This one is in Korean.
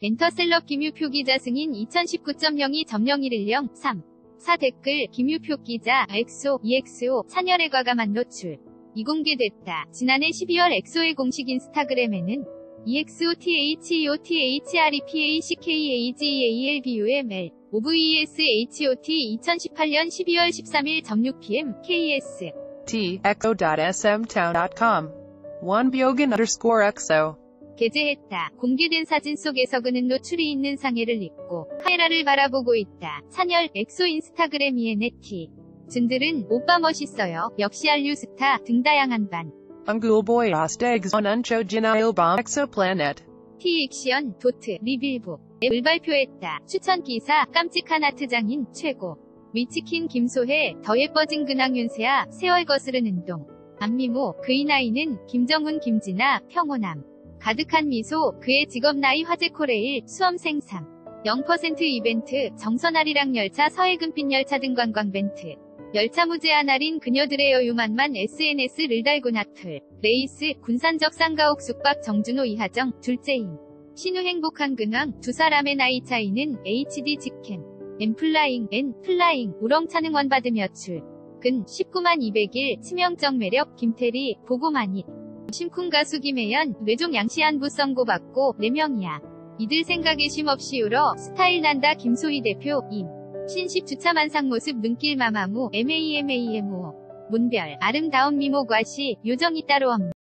엔터셀럽 김유표 기자 승인 2019.02.0110 3. 4 댓글 김유표 기자 엑소, EXO, 찬열의 과감한 노출. 이공개됐다. 지난해 12월 엑소의 공식 인스타그램에는 EXO THEO THREPACKAGEALBUML OVESHOT 2018년 12월 13일 .6pm KS txo.smtown.com 1byogan_exo 게재했다. 공개된 사진 속에서 그는 노출이 있는 상의를 입고 카메라를 바라보고 있다. 찬열, 엑소 인스타그램 ENT 즈들은 오빠 멋있어요. 역시 한류스타 등 다양한 반. Ang gulboy ostegs on uncho ginailbom exoplanet. T-액션, 도트, 리빌보 앱을 발표했다. 추천 기사, 깜찍한 아트장인, 최고. 위치킨 김소혜, 더 예뻐진 근황 윤세아, 세월 거스르는 동. 안미모, 그의 나이는, 김정훈 김진아, 평호남. 가득한 미소, 그의 직업 나이 화제 코레일, 수험생 3. 0% 이벤트, 정선아리랑 열차 서해금빛 열차 등 관광 벤트. 열차 무제한 할인 그녀들의 여유만만 SNS를 달군 악플. 레이스, 군산적 쌍가옥 숙박 정준호 이하정, 둘째임. 신우 행복한 근황, 두 사람의 나이 차이는 HD 직캠. M플라잉, N플라잉, 우렁차는 원받음 여출. 근, 19만 200일, 치명적 매력, 김태리, 보고 많이. 심쿵 가수 김혜연, 뇌종 양시안부 선고받고, 4명이야. 이들 생각에 쉼없이 울어, 스타일 난다 김소희 대표, 임. 신식 주차 만상 모습 눈길 마마무, MAMAMO. 문별, 아름다운 미모 과시, 요정이 따로 없는.